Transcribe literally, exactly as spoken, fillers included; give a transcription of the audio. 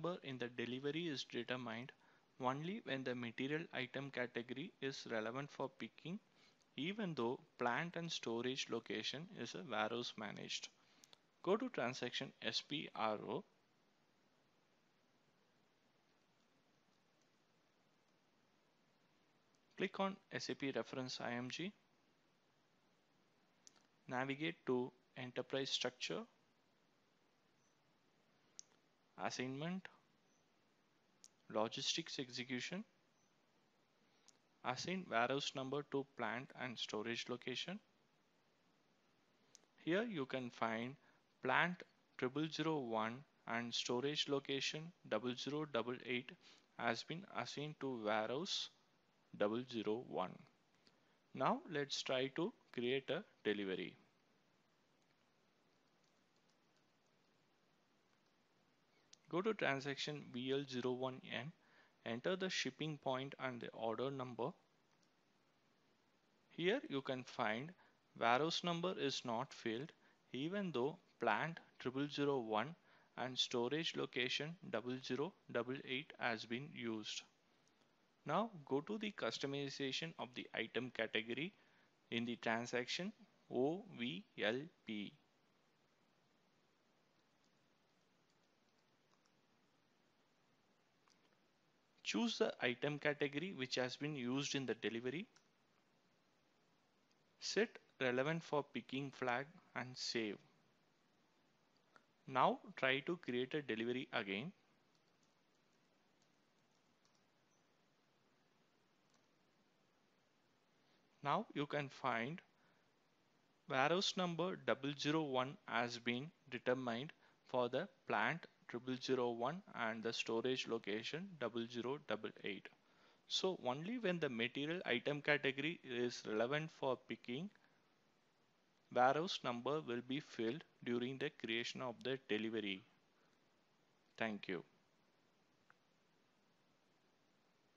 number in the delivery is determined only when the material item category is relevant for picking, even though plant and storage location is a warehouse managed. Go to transaction S P R O. Click on S A P reference I M G. Navigate to enterprise structure, assignment, logistics execution, assign warehouse number to plant and storage location. Here you can find plant zero zero zero one and storage location zero zero zero eight has been assigned to warehouse zero zero zero one. Now let's try to create a delivery. Go to transaction V L zero one N, enter the shipping point and the order number. Here you can find warehouse number is not filled even though plant zero zero zero one and storage location zero zero zero eight has been used. Now go to the customization of the item category in the transaction O V L P. Choose the item category which has been used in the delivery. Set relevant for picking flag and save. Now try to create a delivery again. Now you can find warehouse number zero zero one has been determined for the plant zero zero zero one and the storage location zero zero zero eight. So only when the material item category is relevant for picking, warehouse number will be filled during the creation of the delivery. Thank you.